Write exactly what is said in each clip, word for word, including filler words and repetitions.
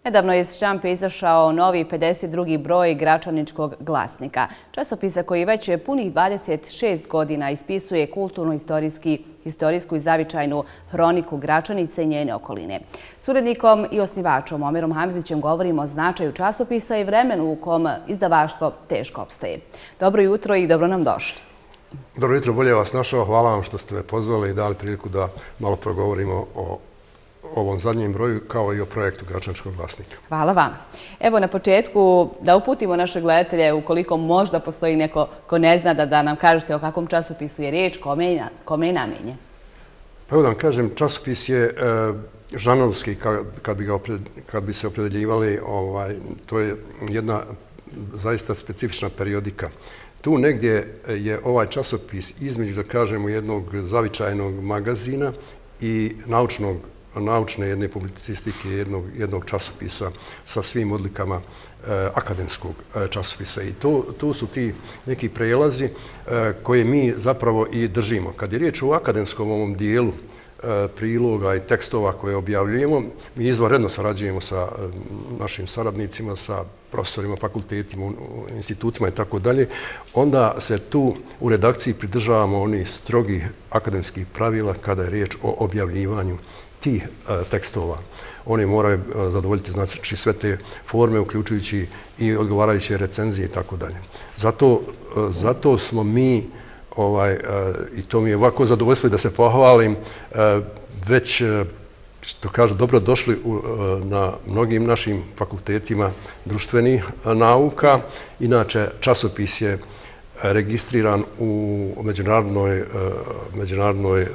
Nedavno je iz štampe izašao novi pedeset drugi broj Gračaničkog glasnika, časopisa koji već punih dvadeset šest godina ispisuje kulturno-istorijsku i zavičajnu hroniku Gračanice i njene okoline. S urednikom i osnivačom Omerom Hamzićem govorimo o značaju časopisa i vremenu u kom izdavaštvo teško opstaje. Dobro jutro i dobro nam došli. Dobro jutro, bolje vas našao. Hvala vam što ste me pozvali i dali priliku da malo progovorimo o ovom zadnjem broju kao i o projektu Gračaničkog glasnika. Hvala vam. Evo na početku da uputimo naše gledatelje, ukoliko možda postoji neko ko ne zna, da, da nam kažete o kakvom časopisu je riječ, kome, kome je namenjen. Pa evo da vam kažem, časopis je e, žanrovski, kad, kad, bi ga opred, kad bi se opredeljivali, ovaj, to je jedna zaista specifična periodika. Tu negdje je ovaj časopis između, da kažemo, jednog zavičajnog magazina i naučnog naučne jedne publicistike, jednog, jednog časopisa sa svim odlikama eh, akademskog eh, časopisa. I to, to su ti neki prelazi eh, koje mi zapravo i držimo. Kad je riječ o akademskom ovom dijelu eh, priloga i tekstova koje objavljujemo, mi izvanredno sarađujemo sa eh, našim saradnicima, sa profesorima, fakultetima, institutima i tako dalje, onda se tu u redakciji pridržavamo onih strogih akademskih pravila kada je riječ o objavljivanju tih tekstova. Oni moraju zadovoljiti, znači, sve te forme, uključujući i odgovarajuće recenzije i tako dalje. Zato, zato smo mi, ovaj, i to mi je ovako zadovoljstvo da se pohvalim, već, što kažu, dobro došli na mnogim našim fakultetima društvenih nauka. Inače, časopis je registriran u međunarodnoj, međunarodnoj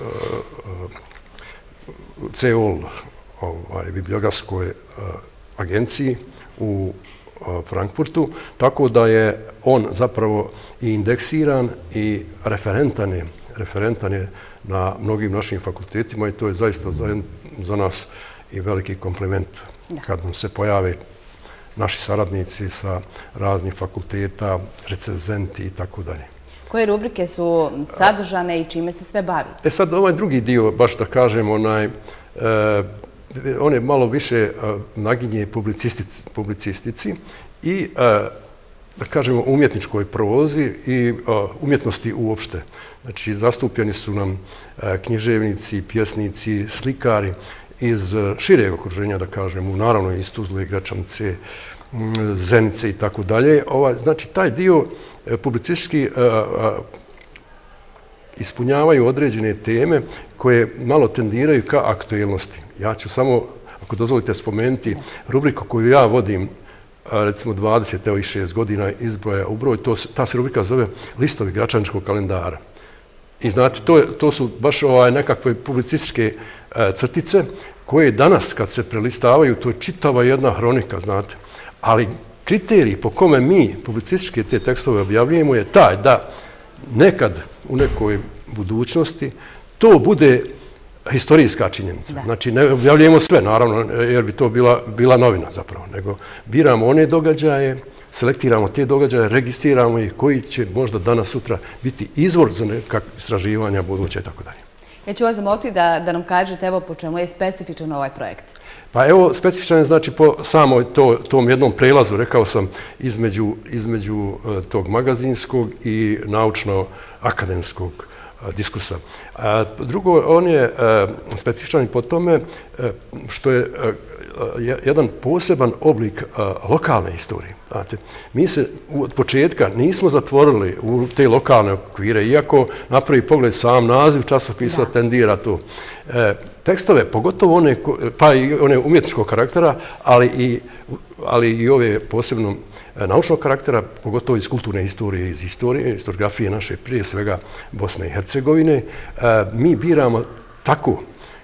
C E O L ovaj, bibliografskoj uh, agenciji u uh, Frankfurtu, tako da je on zapravo i indeksiran i referentan je, referentan je na mnogim našim fakultetima i to je zaista za, za nas i veliki kompliment kad nam se pojave naši saradnici sa raznih fakulteta, recenzenti i tako dalje. Koje rubrike su sadržane i čime se sve bavi? E sad, ovaj drugi dio, baš da kažem, onaj, e, on je malo više e, naginje publicistici, publicistici i, e, da kažemo, umjetničkoj prozi i e, umjetnosti uopšte. Znači, zastupljeni su nam e, književnici, pjesnici, slikari iz šireg okruženja, da kažemo, naravno iz Tuzle, Gračanice, Zenice i tako dalje. Znači, taj dio publicistički ispunjavaju određene teme koje malo tendiraju ka aktuelnosti. Ja ću samo, ako dozvolite, spomenuti rubriku koju ja vodim, recimo dvadeset šest godina izbroja u broj, to, ta se rubrika zove Listovi Gračaničkog kalendara. I znate, to, to su baš ovaj nekakve publicističke crtice koje danas, kad se prelistavaju, to je čitava jedna hronika, znate. Ali kriterij po kome mi publicističke te tekstove objavljujemo je taj da nekad u nekoj budućnosti to bude historijska činjenica. Da. Znači, ne objavljujemo sve, naravno, jer bi to bila, bila novina zapravo, nego biramo one događaje, selektiramo te događaje, registriramo ih koji će možda danas, sutra biti izvor za nekakve istraživanja buduće i tako dalje. Ja ću vas zamoliti da, da nam kažete evo po čemu je specifičan ovaj projekt. Pa evo, specifičan je znači po samoj to, tom jednom prelazu, rekao sam, između, između uh, tog magazinskog i naučno-akademskog uh, diskusa. A drugo, on je uh, specifičan i po tome uh, što je uh, jedan poseban oblik uh, lokalne istorije. Znate, mi se od početka nismo zatvorili u te lokalne okvire, iako na prvi pogled sam naziv časopisa da. tendira to. E, tekstove, pogotovo one, pa i one umjetničkog karaktera, ali i, ali i ove posebno naučnog karaktera, pogotovo iz kulturne istorije, iz istorije, historiografije naše, prije svega Bosne i Hercegovine, e, mi biramo tako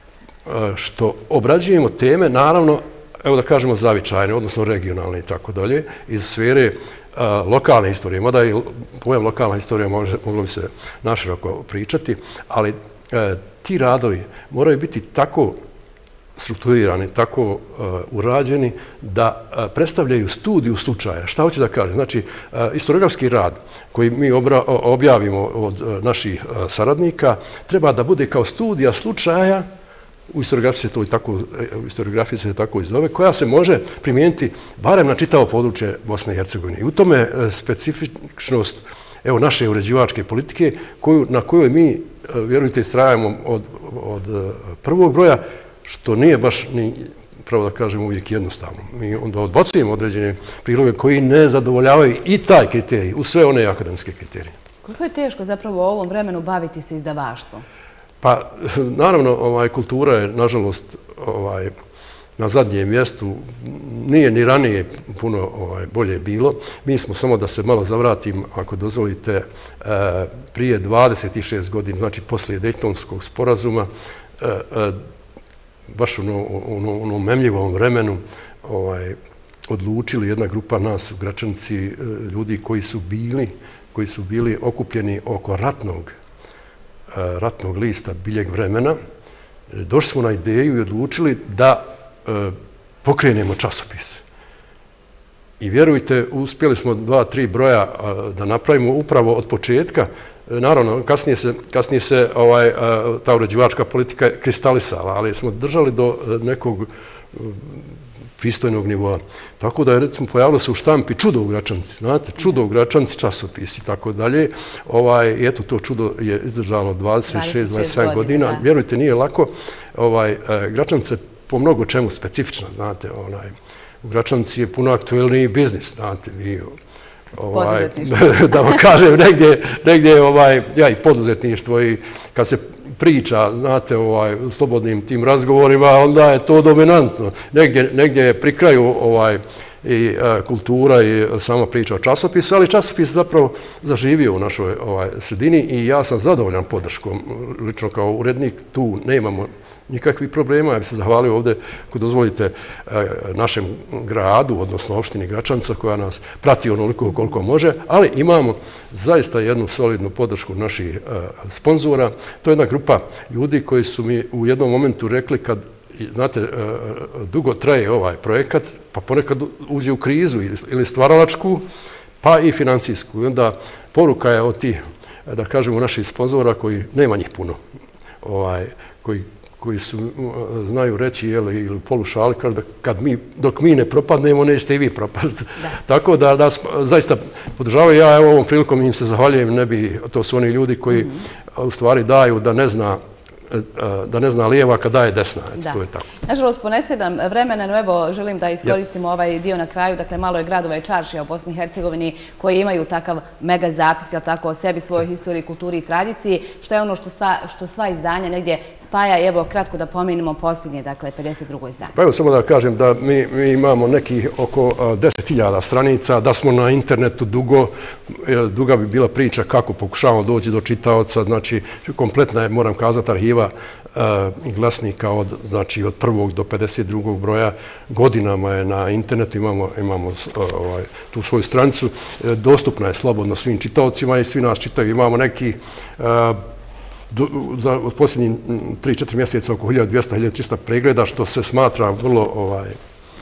što obrađujemo teme, naravno, evo da kažemo zavičajne, odnosno regionalne i tako dalje, iz sfere a, lokalne istorije. Mada i pojam lokalna istorija može, moglo bi se naširoko pričati, ali a, ti radovi moraju biti tako strukturirani, tako a, urađeni da a, predstavljaju studiju slučaja. Šta hoću da kažem? Znači, a, historiografski rad koji mi obra, objavimo od a, naših a, saradnika treba da bude kao studija slučaja u historiografiji se to i tako, u historiografiji se tako i zove, koja se može primijeniti barem na čitavo područje Bosne i Hercegovine. I u tome specifičnost evo, naše uređivačke politike koju, na kojoj mi, vjerujte, istrajamo od, od prvog broja, što nije baš ni, pravo da kažem, uvijek jednostavno. Mi onda odbacujemo određene priloge koji ne zadovoljavaju i taj kriterij, u sve one akademske kriterije. Koliko je teško zapravo u ovom vremenu baviti se izdavaštvom? Pa, naravno, ovaj, kultura je, nažalost, ovaj, na zadnjem mjestu, nije ni ranije puno ovaj, bolje bilo. Mi smo, samo da se malo zavratim, ako dozvolite, e, prije dvadeset šest godina, znači poslije Dejtonskog sporazuma, e, e, baš u onom ono memljivom vremenu, ovaj, odlučili jedna grupa nas u Gračanici, e, ljudi koji su bili, koji su bili okupljeni oko ratnog, e, ratnog lista Biljeg vremena. Došli smo na ideju i odlučili da pokrenemo časopis. I vjerujte, uspjeli smo dva, tri broja da napravimo upravo od početka. Naravno, kasnije se, kasnije se ovaj, ta uređivačka politika kristalisala, ali smo držali do nekog pristojnog nivoa. Tako da je, recimo, pojavilo se u štampi Čudo u Gračanici, znate, Čudo u Gračanici, časopis i tako dalje. Ovaj, eto, to čudo je izdržalo dvadeset šest do dvadeset sedam godina. Vjerujte, nije lako. Ovaj, Gračanica je po mnogo čemu specifična, znate, onaj, u Gračanici je puno aktuelniji biznis, znate, vi, ovaj, da vam kažem, negdje, negdje, ovaj, ja i poduzetništvo i kad se priča, znate, ovaj, u slobodnim tim razgovorima, onda je to dominantno. Negdje, negdje je pri kraju ovaj, i a, kultura i sama priča o časopisu, ali časopis zapravo zaživio u našoj ovaj, sredini i ja sam zadovoljan podrškom. Lično kao urednik tu nemamo nikakvih problema. Ja bih se zahvalio ovdje, ako dozvolite, našem gradu, odnosno opštini Gračanica, koja nas prati onoliko koliko može, ali imamo zaista jednu solidnu podršku naših sponzora. To je jedna grupa ljudi koji su mi u jednom momentu rekli kad, znate, dugo traje ovaj projekat, pa ponekad uđe u krizu ili stvaralačku, pa i financijsku. I onda poruka je od tih, da kažemo, naših sponzora koji, nema njih puno, ovaj, koji koji su, znaju reći, ili u polušali, kad mi, dok mi ne propadnemo, nećete i vi propasti. Tako da nas zaista podržavaju. Ja evo ovom prilikom im se zahvaljujem, ne bi, to su oni ljudi koji u stvari daju da ne zna da ne zna lijeva kad daje desna. To je tako. Nažalost, ponese nam vremena, no evo, želim da iskoristimo ovaj dio na kraju. Dakle, malo je gradova i čaršija u Bosni i Hercegovini koji imaju takav mega zapis, jel tako, o sebi, svojoj historiji, kulturi i tradiciji, što je ono što sva, što sva izdanja negdje spaja. Evo, kratko da pomenemo posljednje, dakle, pedeset drugo izdanje. Pa evo, samo da kažem da mi, mi imamo nekih oko deset hiljada stranica, da smo na internetu dugo, duga bi bila priča kako pokušavamo doći do čitaoca, znači, kompletna je, moram kazati, arhiva glasnika od, znači, od prvog do pedeset drugog broja. Godinama je na internetu, imamo, imamo ovaj, tu svoju stranicu, dostupna je slobodno svim čitaocima i svi nas čitaju. Imamo neki do, za posljednjih tri četiri mjeseca oko hiljadu dvjesto do hiljadu trista pregleda, što se smatra vrlo ovaj,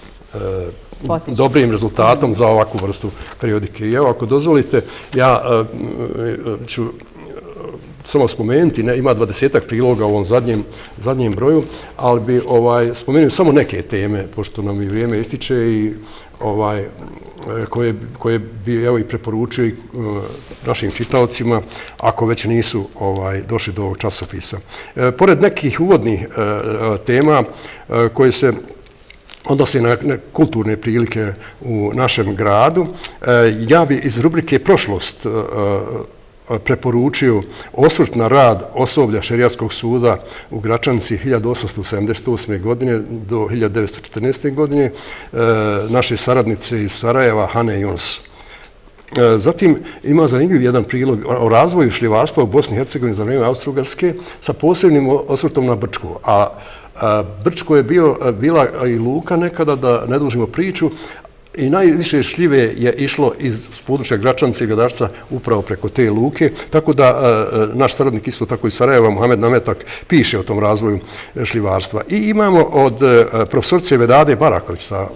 e, dobrim rezultatom za ovakvu vrstu periodike. I evo, ako dozvolite, ja e, ću samo spomenuti, ne, ima dvadesetak priloga u ovom zadnjem, zadnjem broju, ali bi ovaj, spomenuo samo neke teme, pošto nam i vrijeme ističe i ovaj, koje, koje bi evo, i preporučio i, uh, našim čitaocima, ako već nisu ovaj, došli do ovog časopisa. E, pored nekih uvodnih uh, tema uh, koje se odnose na kulturne prilike u našem gradu, uh, ja bi iz rubrike Prošlost uh, preporučio osvrt na rad osoblja Šerijatskog suda u Gračanici hiljadu osamsto sedamdeset osme. godine do hiljadu devetsto četrnaeste. godine, naše saradnice iz Sarajeva, Hane Yunus. Zatim ima zanimljiv jedan prilog o razvoju šljivarstva u Bosni i Hercegovini za vrijeme Austro-Ugarske sa posebnim osvrtom na Brčko. A Brčko je bio, bila i luka nekada, da ne dužimo priču, i najviše šljive je išlo iz područja Gračanice i Gradarca upravo preko te luke, tako da naš saradnik isto tako iz Sarajeva, Mohamed Nametak, piše o tom razvoju šljivarstva. I imamo od profesorice Vedade Baraković sa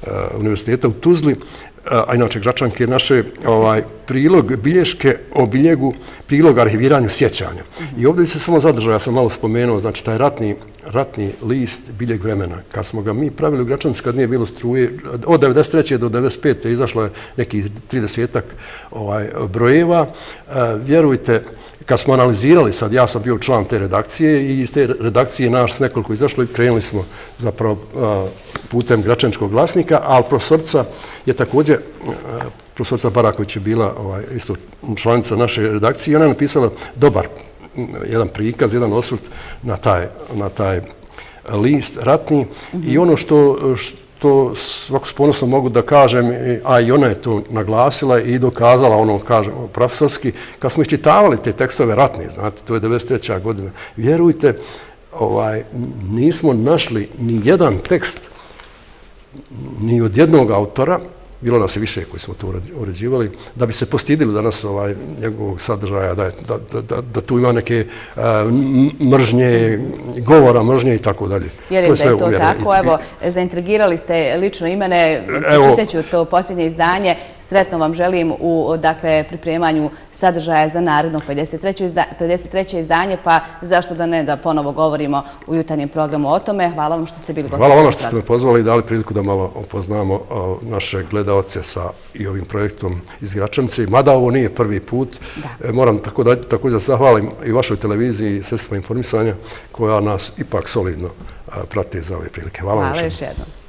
univerziteta u Tuzli, a inače Gračanke naše, prilog bilješke o biljegu, prilog arhiviranju sjećanja. I ovdje bi se samo zadržao, ja sam malo spomenuo, znači taj ratni ratni list biljeg vremena. Kad smo ga mi pravili u Gračanci, kad nije bilo struje, od devedeset treće do devedeset pete izašlo je nekih tridesetak brojeva. Vjerujte, kad smo analizirali, sad ja sam bio član te redakcije i iz te redakcije naš s nekoliko izašlo i krenuli smo zapravo putem Gračaničkog glasnika, ali profesorica je također, profesorica Baraković je bila isto članica naše redakcije i ona je napisala dobar jedan prikaz, jedan osvrt na taj, na taj list ratni. I ono što, što svako s ponosom mogu da kažem, a i ona je to naglasila i dokazala, ono kažem, profesorski, kad smo iščitavali te tekstove ratne, znate, to je devedeset treća godina, vjerujte, ovaj, nismo našli ni jedan tekst ni od jednog autora, bilo nas je više koji smo to uređivali, da bi se postidili danas njegovog sadržaja, da tu ima neke mržnje, govora mržnje i tako dalje. Vjerujem da je to tako. Evo, zaintrigirali ste lično i mene, čitaću to posljednje izdanje. Sretno vam želim u pripremanju sadržaja za naredno pedeset treće izdanje, pa zašto da ne da ponovo govorimo u jutarnjem programu o tome. Hvala vam što ste bili gosti. Hvala vam što ste me pozvali i dali priliku da malo upoznamo naše gledaoce sa i ovim projektom iz Gračanice. Mada ovo nije prvi put, moram također da zahvalim i vašoj televiziji i sredstvima informisanja koja nas ipak solidno prate za ove prilike. Hvala vam još jednom.